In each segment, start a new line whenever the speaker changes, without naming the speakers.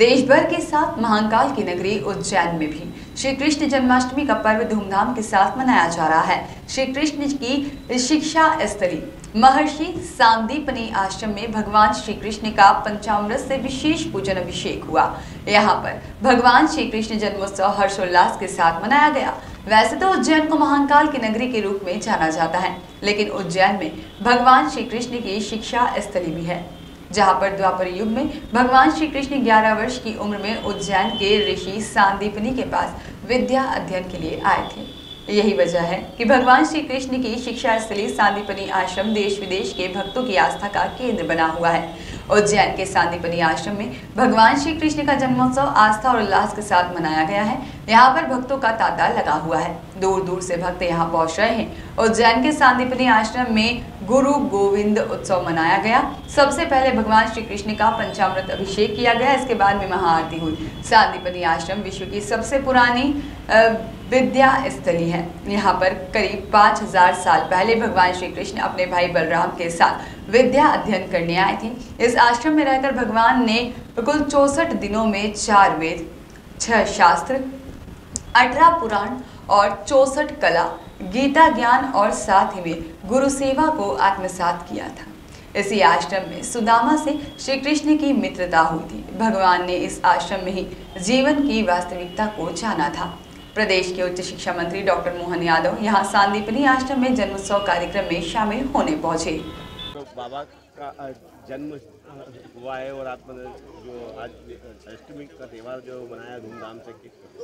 देश भर के साथ महाकाल की नगरी उज्जैन में भी श्री कृष्ण जन्माष्टमी का पर्व धूमधाम के साथ मनाया जा रहा है। श्री कृष्ण की शिक्षा स्थली महर्षि सांदीपनि आश्रम में भगवान श्री कृष्ण का पंचामृत से विशेष पूजन अभिषेक हुआ। यहाँ पर भगवान श्री कृष्ण जन्मोत्सव हर्षोल्लास के साथ मनाया गया। वैसे तो उज्जैन को महाकाल की नगरी के रूप में जाना जाता है, लेकिन उज्जैन में भगवान श्री कृष्ण की शिक्षा स्थली भी है, जहां पर द्वापर युग में भगवान श्री कृष्ण 11 वर्ष की उम्र में उज्जैन के ऋषि सांदीपनि के पास विद्या अध्ययन के लिए आए थे। यही वजह है कि भगवान श्री कृष्ण की शिक्षा स्थली सांदीपनि आश्रम देश विदेश के भक्तों की आस्था का केंद्र बना हुआ है। उज्जैन के सांदीपनि आश्रम में भगवान श्री कृष्ण का जन्मोत्सव आस्था और उल्लास के साथ मनाया गया है। यहाँ पर भक्तों का तांता लगा हुआ है, दूर दूर से भक्त यहाँ पहुँच रहे हैं। उज्जैन के सांदीपनि आश्रम में गुरु गोविंद उत्सव मनाया गया। सबसे पहले भगवान श्री कृष्ण का पंचामृत अभिषेक किया गया, इसके बाद में महाआरती हुई। सांदीपनि आश्रम विश्व की सबसे पुरानी विद्या स्थली है। यहाँ पर करीब 5000 साल पहले भगवान श्री कृष्ण अपने भाई बलराम के साथ विद्या अध्ययन करने आए थे। इस आश्रम में रहकर भगवान ने कुल 64 दिनों में 4 वेद, 6 शास्त्र, 18 पुराण और 64 कला, गीता ज्ञान और साथ ही में गुरु सेवा को आत्मसात किया था। इसी आश्रम में सुदामा से श्री कृष्ण की मित्रता हुई थी। भगवान ने इस आश्रम में ही जीवन की वास्तविकता को जाना था। प्रदेश के उच्च शिक्षा मंत्री डॉक्टर मोहन यादव यहाँ सांदीपनि आश्रम में जन्मोत्सव कार्यक्रम में शामिल होने पहुंचे।
तो बाबा का जन्म हुआ है और आप जो आज अष्टमी का त्यौहार जो मनाया धूमधाम से,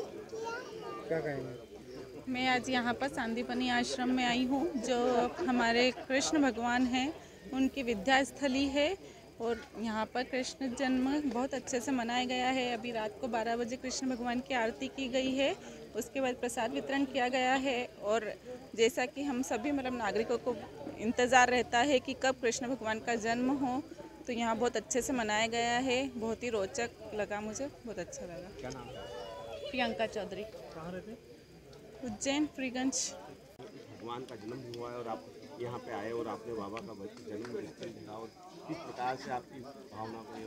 क्या कहेंगे?
मैं आज यहाँ पर सांदीपनि आश्रम में आई हूँ, जो हमारे कृष्ण भगवान हैं, उनकी विद्या स्थली है और यहाँ पर कृष्ण जन्म बहुत अच्छे से मनाया गया है। अभी रात को 12 बजे कृष्ण भगवान की आरती की गई है, उसके बाद प्रसाद वितरण किया गया है। और जैसा कि हम सभी नागरिकों को इंतज़ार रहता है कि कब कृष्ण भगवान का जन्म हो, तो यहाँ बहुत अच्छे से मनाया गया है। बहुत ही रोचक लगा, मुझे बहुत अच्छा लगा।
क्या नाम है?
प्रियंका चौधरी।
कहाँ रहते?
उज्जैन फ्रीगंज।
भगवान का जन्म हुआ है और आप यहाँ पे आए और आपने बाबा का जन्म देखा, और किस प्रकार से आपकी भावना को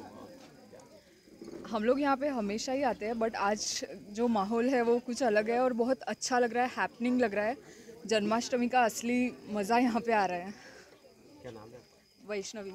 हुआ?
हम लोग यहाँ पे हमेशा ही आते हैं, बट आज जो माहौल है वो कुछ अलग है और बहुत अच्छा लग रहा है, हैपनिंग लग रहा है। जन्माष्टमी का असली मज़ा यहाँ पे आ रहा है।
क्या नाम है?
वैष्णवी।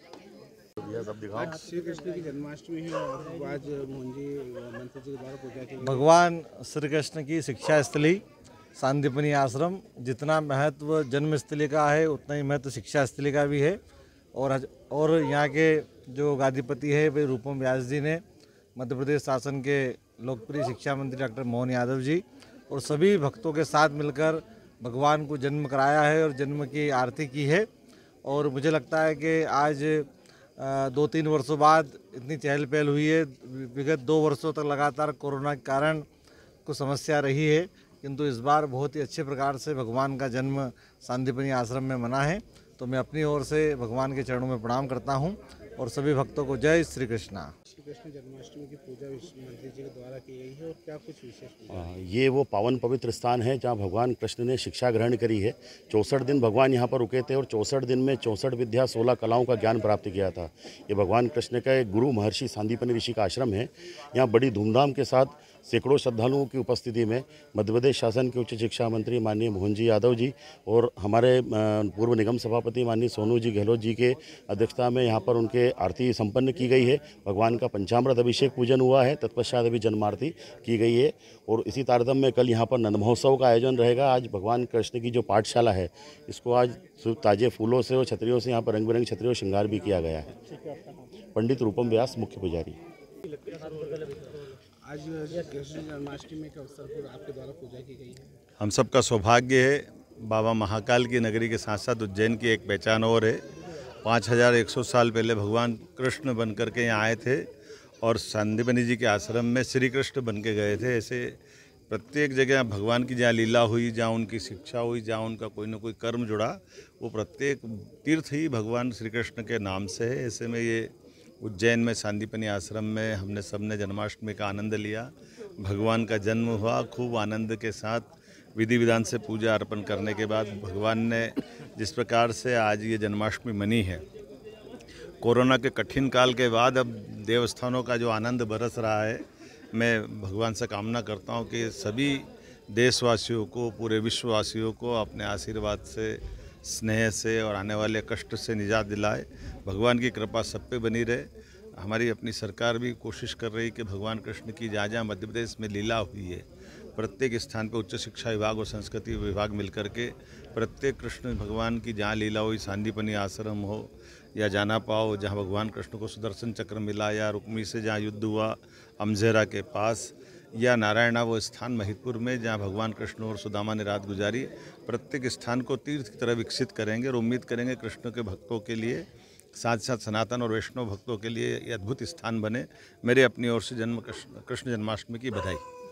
आज श्री कृष्ण की जन्माष्टमी है और आज मोहन जी मंत्री जी द्वारा पूजा की।
भगवान श्री कृष्ण की शिक्षा स्थली सांदीपनि आश्रम जितना महत्व जन्मस्थली का है, उतना ही महत्व शिक्षा स्थली का भी है। और यहाँ के जो गादीपति है वे रूपम व्यास जी ने, मध्य प्रदेश शासन के लोकप्रिय शिक्षा मंत्री डॉक्टर मोहन यादव जी और सभी भक्तों के साथ मिलकर भगवान को जन्म कराया है और जन्म की आरती की है। और मुझे लगता है कि आज 2-3 वर्षों बाद इतनी चहल पहल हुई है। विगत 2 वर्षों तक लगातार कोरोना के कारण कुछ समस्या रही है, किंतु इस बार बहुत ही अच्छे प्रकार से भगवान का जन्म सांदीपनि आश्रम में मना है। तो मैं अपनी ओर से भगवान के चरणों में प्रणाम करता हूं और सभी भक्तों को जय श्री कृष्णा।
श्री कृष्ण जन्माष्टमी की पूजा मंत्री जी के द्वारा की गई है और क्या कुछ विशेष?
ये वो पावन पवित्र स्थान है जहाँ भगवान कृष्ण ने शिक्षा ग्रहण करी है। 64 दिन भगवान यहाँ पर रुके थे और 64 दिन में 64 विद्या 16 कलाओं का ज्ञान प्राप्त किया था। ये भगवान कृष्ण का एक गुरु महर्षि सांदीपनि ऋषि का आश्रम है। यहाँ बड़ी धूमधाम के साथ सैकड़ों श्रद्धालुओं की उपस्थिति में मध्य प्रदेश शासन के उच्च शिक्षा मंत्री माननीय मोहन जी यादव जी और हमारे पूर्व निगम सभापति माननीय सोनू जी गहलोत जी के अध्यक्षता में यहाँ पर उनके आरती संपन्न की गई है। भगवान का पंचामृत अभिषेक पूजन हुआ है, तत्पश्चात अभी जन्मारती की गई है। और इसी तारतम्य में कल यहाँ पर नंद महोत्सव का आयोजन रहेगा। आज भगवान कृष्ण की जो पाठशाला है, इसको आज ताजे फूलों से और छतरियों से यहाँ पर रंग बिरंगे छतरियों श्रृंगार भी किया गया है। पंडित रूपम व्यास मुख्य पुजारी।
आज कृष्ण जन्माष्टमी के अवसर पर आपके द्वारा पूजा की गई है।
हम सबका सौभाग्य है, बाबा महाकाल की नगरी के साथ साथ उज्जैन की एक पहचान और है। 5100 साल पहले भगवान कृष्ण बन कर के यहाँ आए थे और सांदीपनि जी के आश्रम में श्री कृष्ण बन के गए थे। ऐसे प्रत्येक जगह भगवान की जहाँ लीला हुई, जहाँ उनकी शिक्षा हुई, जहाँ उनका कोई ना कोई कर्म जुड़ा, वो प्रत्येक तीर्थ ही भगवान श्री कृष्ण के नाम से है। ऐसे में ये उज्जैन में सांदीपनि आश्रम में हमने सबने जन्माष्टमी का आनंद लिया। भगवान का जन्म हुआ, खूब आनंद के साथ विधि विधान से पूजा अर्पण करने के बाद भगवान ने जिस प्रकार से आज ये जन्माष्टमी मनी है, कोरोना के कठिन काल के बाद अब देवस्थानों का जो आनंद बरस रहा है, मैं भगवान से कामना करता हूँ कि सभी देशवासियों को, पूरे विश्ववासियों को अपने आशीर्वाद से, स्नेह से और आने वाले कष्ट से निजात दिलाए। भगवान की कृपा सब पे बनी रहे। हमारी अपनी सरकार भी कोशिश कर रही कि भगवान कृष्ण की जहाँ जहाँ मध्य प्रदेश में लीला हुई है, प्रत्येक स्थान पर उच्च शिक्षा विभाग और संस्कृति विभाग मिलकर के प्रत्येक कृष्ण भगवान की जहाँ लीला हुई, सांदीपनी आश्रम हो या जाना पाओ जहाँ भगवान कृष्ण को सुदर्शन चक्र मिला, या रुक्मी से जहाँ युद्ध हुआ अमझेरा के पास, या नारायणा वो स्थान महिदपुर में जहाँ भगवान कृष्ण और सुदामा ने रात गुजारी, प्रत्येक स्थान को तीर्थ की तरह विकसित करेंगे और उम्मीद करेंगे कृष्ण के भक्तों के लिए, साथ साथ सनातन और वैष्णव भक्तों के लिए ये अद्भुत स्थान बने। मेरे अपनी ओर से कृष्ण जन्माष्टमी की बधाई।